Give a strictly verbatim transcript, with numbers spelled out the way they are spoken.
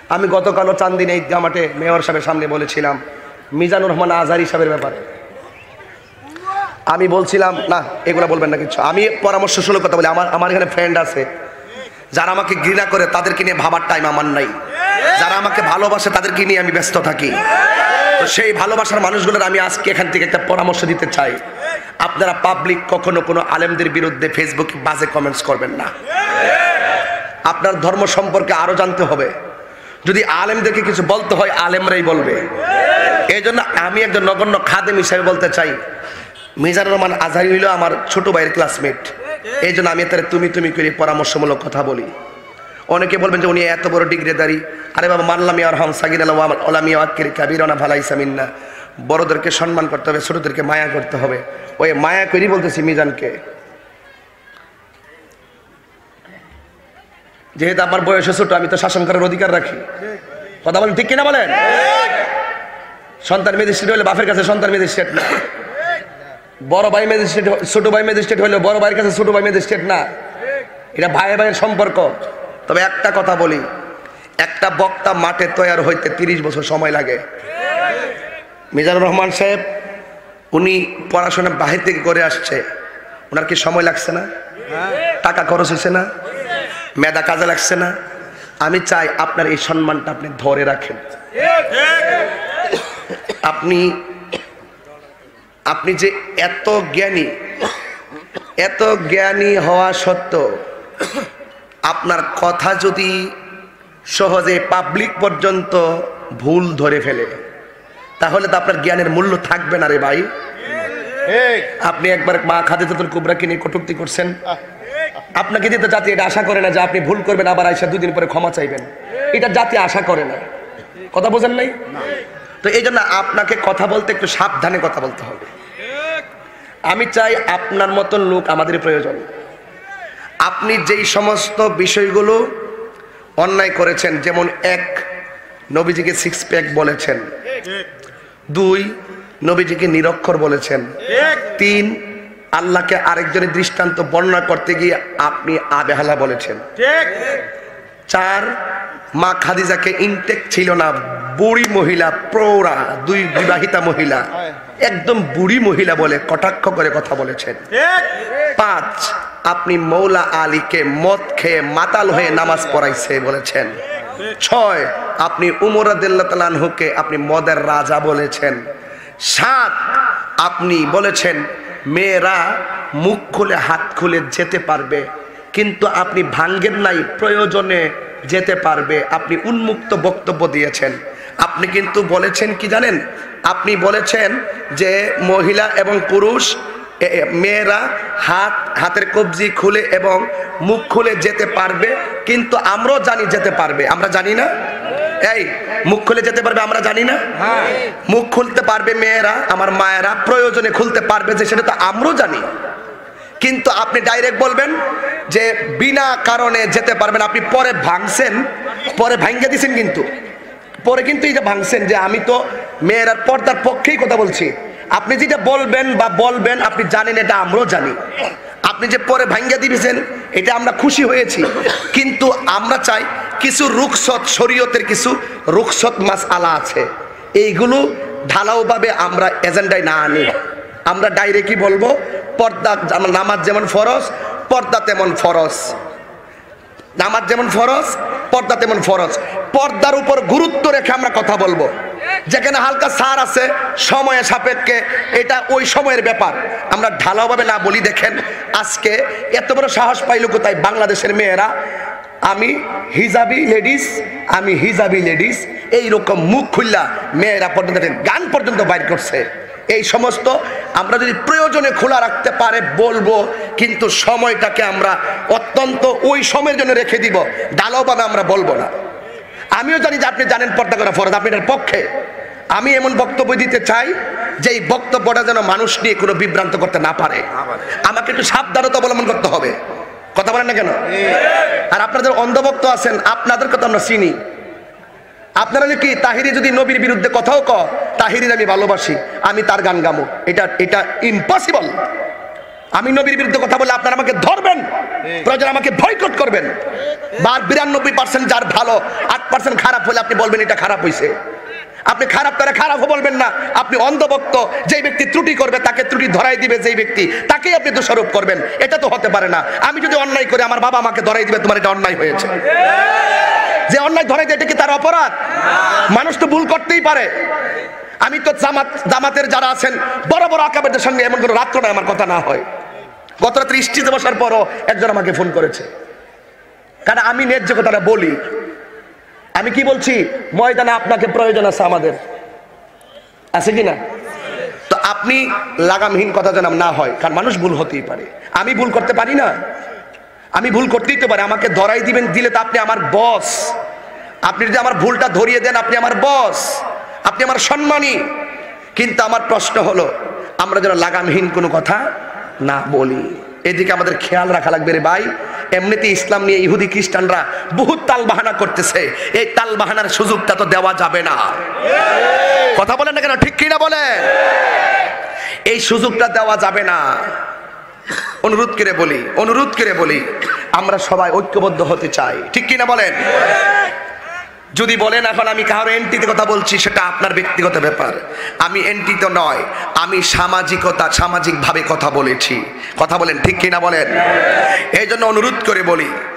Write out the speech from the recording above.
আমি গতকালও চান্দিনী ঈদগাহ মাঠে মেয়র সাহেবের সামনে বলেছিলাম মিজানুর রহমান আজহারী সাহেবের ব্যাপারে। আমি বলছিলাম না এগুলা বলবেন না কিছু, আমি পরামর্শ শুনে কথা বলি। আমার আমার এখানে ফ্রেন্ড আছে যারা আমাকে ঘৃণা করে, তাদেরকে নিয়ে ভাবার টাইম আমার নাই। যারা আমাকে ভালোবাসে তাদেরকে নিয়ে আমি ব্যস্ত থাকি। তো সেই ভালোবাসার মানুষগুলোর আমি আজকে এখান থেকে একটা পরামর্শ দিতে চাই। আপনারা পাবলিক কখনো কোনো আলেমদের বিরুদ্ধে ফেসবুকে বাজে কমেন্টস করবেন না। আপনার ধর্ম সম্পর্কে আরো জানতে হবে। যদি আলেমদেরকে কিছু বলতে হয় আলেমরাই বলবে। এই জন্য আমি একজন নগণ্য খাদেম হিসেবে বলতে চাই, মিজানুর রহমান আজহারী হইল আমার ছোট ভাইয়ের ক্লাসমেট। এই জন্য আমি তার তুমি তুমি করে পরামর্শমূলক কথা বলি। অনেকে বলবেন যে উনি এত বড় ডিগ্রিধারী। আরে বাবা, মানলাম ইয়ার হাম সাগির আলামিয়া আকির কাবিরানা ভালাইসা মিন্না। বড়দেরকে সম্মান করতে হবে, ছোটদেরকে মায়া করতে হবে। ওই মায়া করি বলতেছি মিজানকে, যেহেতু আমার বয়সে ছোট আমি তো শাসন করার অধিকার রাখি। কথা বলেন ঠিক কিনা বলেন? সন্তান ম্যাজিস্ট্রেট হলে বাপের কাছে সন্তান ম্যাজিস্ট্রেট না, বড় ভাই ম্যাজিস্ট্রেট ছোট ভাই ম্যাজিস্ট্রেট হলে বড় ভাইয়ের কাছে ছোট ভাই ম্যাজিস্ট্রেট না, এটা ভাই ভাইয়ের সম্পর্ক। তবে একটা কথা বলি, একটা বক্তা মাঠে তৈরি হইতে তিরিশ বছর সময় লাগে। মিজানুর রহমান সাহেব উনি পড়াশোনা বাহির থেকে করে আসছে, ওনার কি সময় লাগছে না? টাকা খরচ হয়েছে না? মেধা কাজে লাগছে না? আমি চাই আপনার এই সম্মানটা আপনি ধরে রাখেন। আপনি আপনি যে এত জ্ঞানী, এত জ্ঞানী হওয়া সত্ত্বেও আপনার কথা যদি সহজে পাবলিক পর্যন্ত ভুল ধরে ফেলে, তাহলে তো আপনার জ্ঞানের মূল্য থাকবে না রে ভাই। আপনি একবার মা খাদিজাতুল কুবরাকে নিয়ে কটূক্তি করছেন, আপনাকে দিয়ে তো জাতি এটা আশা করে না যে আপনি ভুল করবেন আবার আইসা দুদিন পরে ক্ষমা চাইবেন। এটা জাতি আশা করে না। কথা বোঝেন নাই? তো এই জন্য আপনাকে কথা বলতে একটু সাবধানে কথা বলতে হবে। আমি চাই আপনার মতন লোক আমাদের প্রয়োজন। আপনি যেই সমস্ত বিষয়গুলো অন্যায় করেছেন, যেমন এক, নবীজিকে সিক্স প্যাক বলেছেন, দুই, নবীজিকে নিরক্ষর বলেছেন, তিন, আল্লাহকে আরেকজনের দৃষ্টান্ত বর্ণনা করতে গিয়ে আপনি আবেহালা বলেছেন, চার, মা খাদিজাকে ইনটেক ছিল না, বুড়ি মহিলা, প্রৌঢ়া, দুই বিবাহিতা মহিলা, একদম বুড়ি মহিলা বলে কটাক্ষ করে কথা বলেছেন, পাঁচ, আপনি মৌলা আলীকে মদ খেয়ে মাতাল হয়ে নামাজ পড়াইছে বলেছেন, ছয়, আপনি উমর রাদিয়াল্লাহু তাআলা আনহুকে আপনি মদের রাজা বলেছেন, সাত, আপনি বলেছেন মেয়েরা মুখ খুলে হাত খুলে যেতে পারবে, কিন্তু আপনি ভাঙ্গেন নাই, প্রয়োজনে যেতে পারবে। আপনি উন্মুক্ত বক্তব্য দিয়েছেন। আপনি কিন্তু বলেছেন কি জানেন? আপনি বলেছেন যে মহিলা এবং পুরুষ মেয়েরা হাত হাতের কবজি খুলে এবং মুখ খুলে যেতে পারবে, কিন্তু আমরাও জানি যেতে পারবে। আমরা জানি না? এই মুখ খুলে যেতে পারবে আমরা জানি না? মুখ খুলতে পারবে মেয়েরা, আমার মায়েরা প্রয়োজনে খুলতে পারবে, যে সেটা তো আমরাও জানি। কিন্তু আপনি ডাইরেক্ট বলবেন যে বিনা কারণে যেতে পারবেন। আপনি পরে ভাঙছেন, পরে ভাঙ্গে দিছেন, কিন্তু পরে কিন্তু এটা ভাঙছেন যে আমি তো মেয়েরার পর্দার পক্ষেই কথা বলছি। আপনি যেটা বলবেন বা বলবেন আপনি জানেন, এটা আমরাও জানি। আপনি যে পরে ভাঙ্গে দিয়েছেন এটা আমরা খুশি হয়েছি, কিন্তু আমরা চাই কিছু রুখসত, শরীয়তের কিছু রুখসত মাসআলা আছে, এইগুলো ঢালাওভাবে আমরা এজেন্ডায় না আনি। আমরা ডাইরেক্টই বলবো পর্দা, নামাজ যেমন ফরজ পর্দা তেমন ফরজ, নামাজ যেমন ফরজ পর্দা তেমন ফরজ। পর্দার উপর গুরুত্ব রেখে আমরা কথা বলবো। যেখানে হালকা সার আছে সময়ের সাপেক্ষে, এটা ওই সময়ের ব্যাপার, আমরা ঢালাওভাবে না বলি। দেখেন আজকে এত বড় সাহস পাইল কোথায় বাংলাদেশের মেয়েরা, আমি হিজাবি লেডিস, আমি হিজাবি লেডিস, এইরকম মুখ খুললা মেয়েরা পর্যন্ত গান পর্যন্ত বাইর করছে। এই সমস্ত আমরা যদি প্রয়োজনে খোলা রাখতে পারে বলবো, কিন্তু সময়টাকে আমরা অত্যন্ত ওই সময়ের জন্য রেখে দিব, ঢালাওভাবে আমরা বলবো না। আমিও জানি যে আপনি জানেন পর্দা করা ফরজ, আপনি এটার পক্ষে। আমি এমন বক্তব্য দিতে চাই যে এই বক্তব্যটা যেন মানুষ নিয়ে কোনো বিভ্রান্ত করতে না পারে। আমাকে একটু সাবধানতা অবলম্বন করতে হবে। কথা বলেন না কেন? আর আপনাদের অন্ধভক্ত আছেন, আপনাদের কথা আমরা চিনি। আপনারা কি তাহিরি যদি নবীর বিরুদ্ধে কথাও ক, তাহিরির আমি ভালোবাসি, আমি তার গান গামো, এটা এটা ইম্পসিবল। আমি নবীর বিরুদ্ধে কথা বলে আপনারা আমাকে ধরবেন, প্রয়োজন আমাকে বয়কট করবেন। বার বিরানব্বই পার্সেন্ট যার ভালো, আট পার্সেন্ট খারাপ হলে আপনি বলবেন এটা খারাপ হয়েছে। আপনি খারাপ তারা খারাপও বলবেন না। আপনি অন্ধভক্ত, যেই ব্যক্তি ত্রুটি করবে তাকে ত্রুটি ধরাই দিবে যেই ব্যক্তি, তাকেই আপনি দোষারোপ করবেন। এটা তো হতে পারে না। আমি যদি অন্যায় করি আমার বাবা আমাকে ধরাই দিবে তোমার এটা অন্যায় হয়েছে। যে অন্যায় ধরাই দেয় এটা কি তার অপরাধ? মানুষ তো ভুল করতেই পারে। আমি তো জামাত জামাতের যারা আছেন বড় বড় আকাবেরদের সঙ্গে এমন কোনো রাত্র নয় আমার কথা না হয়। গত রাত্রে স্টেজে বসার পরও একজন আমাকে ফোন করেছে, কারণ আমি ন্যায্য কথাটা বলি। আমি কি বলছি, ময়দানে আপনাকে প্রয়োজন আছে, আমাদের আছে কি না? তো আপনি লাগামহীন কথা যেন না হয়, কারণ মানুষ ভুল হতেই পারে। আমি ভুল করতে পারি না, আমি ভুল করতেই তো পারি। আমাকে ধরাই দিবেন, দিলে তো আপনি আমার বস। আপনি যদি আমার ভুলটা ধরিয়ে দেন আপনি আমার বস, আপনি আমার সম্মানী। কিন্তু আমার প্রশ্ন হলো আমরা যেন লাগামহীন কোনো কথা না বলি, এদিকে আমাদের খেয়াল রাখা লাগবে রে ভাই। এমনিতে ইসলাম নিয়ে ইহুদি খ্রিস্টানরা বহুত তাল বাহানা করতেছে, এই তাল বাহানার সুযোগটা তো দেওয়া যাবে না। কথা বলেন না কেন, ঠিক কিনা বলে? এই সুযোগটা দেওয়া যাবে না। অনুরোধ করে বলি, অনুরোধ করে বলি, আমরা সবাই ঐক্যবদ্ধ হতে চাই, ঠিক কিনা বলেন? যদি বলেন এখন আমি কারো এন্টিতে কথা বলছি, সেটা আপনার ব্যক্তিগত ব্যাপার। আমি এন্টি তো নয়, আমি সামাজিকতা সামাজিকভাবে কথা বলেছি। কথা বলেন, ঠিক কিনা বলেন? এই জন্য অনুরোধ করে বলি,